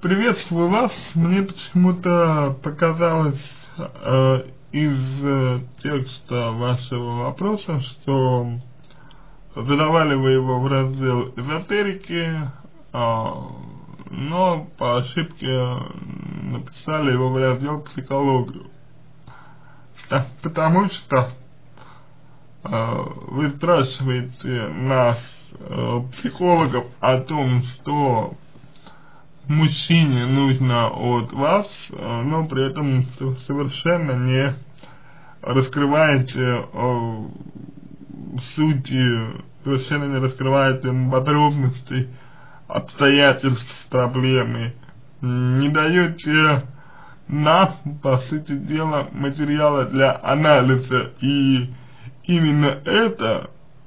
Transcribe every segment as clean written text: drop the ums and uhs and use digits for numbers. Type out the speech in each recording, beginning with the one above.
Приветствую вас. Мне почему-то показалось из текста вашего вопроса, что задавали вы его в раздел эзотерики, но по ошибке написали его в раздел психологию. Потому что вы спрашиваете нас, психологов, о том, что мужчине нужно от вас, но при этом совершенно не раскрываете сути, совершенно не раскрываете подробностей, обстоятельств проблемы, не даете нам, по сути дела, материала для анализа, и именно это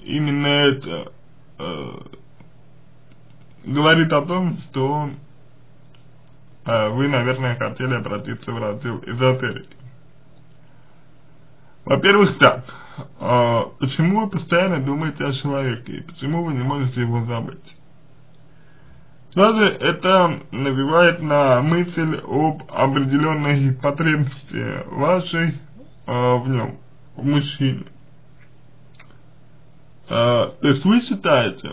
говорит о том, что вы, наверное, хотели обратиться в раздел эзотерики. Во-первых, так, почему вы постоянно думаете о человеке, и почему вы не можете его забыть? Сразу это навевает на мысль об определенной потребности вашей в нем, в мужчине. То есть вы считаете,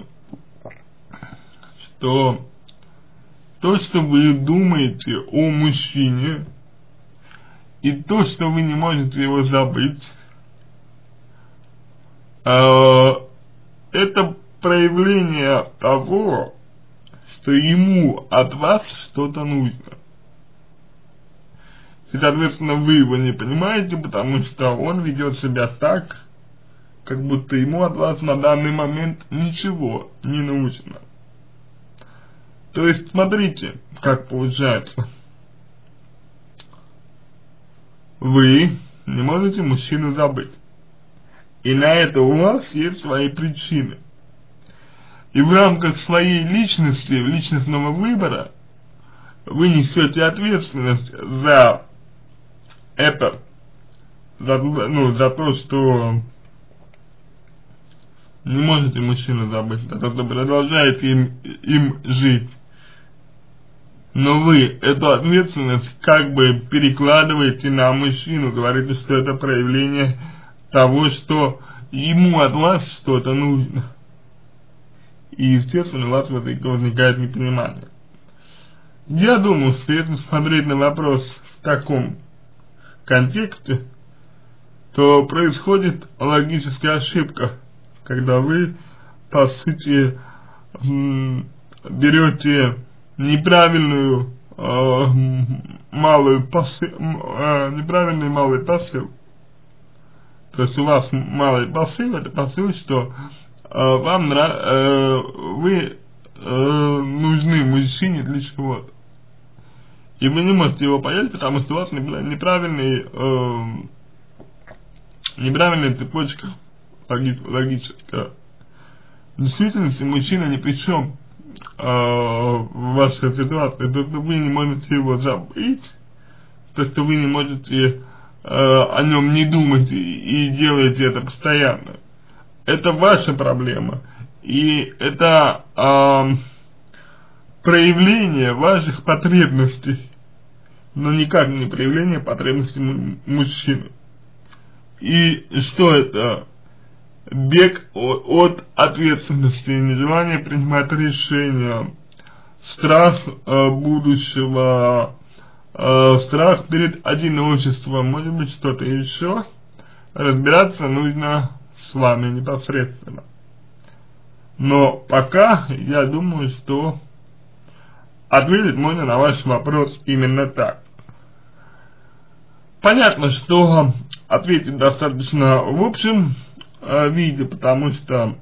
что то, что вы думаете о мужчине, и то, что вы не можете его забыть, это проявление того, что ему от вас что-то нужно. И, соответственно, вы его не понимаете, потому что он ведет себя так, как будто ему от вас на данный момент ничего не нужно. То есть, смотрите, как получается. Вы не можете мужчину забыть. И на это у вас есть свои причины. И в рамках своей личности, личностного выбора, вы несете ответственность за это, за то, что не можете мужчину забыть, за то, что продолжаете им жить. Но вы эту ответственность как бы перекладываете на мужчину, говорите, что это проявление того, что ему от вас что-то нужно. И, естественно, у вас возникает непонимание. Я думаю, что если смотреть на вопрос в таком контексте, то происходит логическая ошибка, когда вы, по сути, берете неправильный малый посыл. То есть у вас малый посыл, это посыл, что вы нужны мужчине для чего-то. И вы не можете его понять, потому что у вас неправильная цепочка логическая. В действительности мужчина ни при чем в вашей ситуации. То, что вы не можете его забыть, то, что вы не можете о нем не думать и делаете это постоянно, это ваша проблема. И это проявление ваших потребностей, но никак не проявление потребностей мужчины. И что это? Бег от ответственности, нежелание принимать решения, страх будущего, страх перед одиночеством, может быть что-то еще. Разбираться нужно с вами непосредственно. Но пока я думаю, что ответить можно на ваш вопрос именно так. Понятно, что ответить достаточно в общем виде, потому что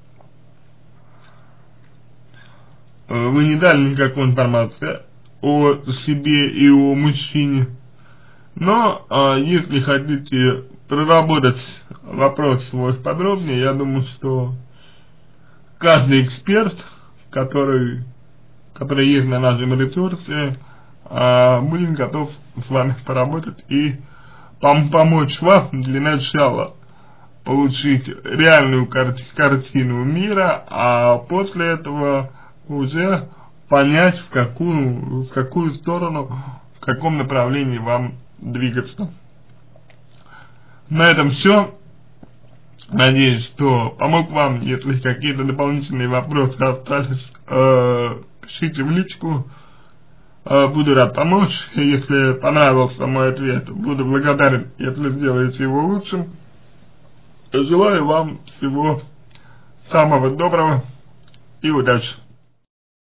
вы не дали никакой информации о себе и о мужчине. Но если хотите проработать вопрос свой подробнее, я думаю, что каждый эксперт, который есть на нашем ресурсе, будет готов с вами поработать и помочь вам для начала получить реальную картину мира, а после этого уже понять, в какую сторону, в каком направлении вам двигаться. На этом все. Надеюсь, что помог вам. Если какие-то дополнительные вопросы остались, пишите в личку. Буду рад помочь. Если понравился мой ответ, буду благодарен, если сделаете его лучшим. Желаю вам всего самого доброго и удачи.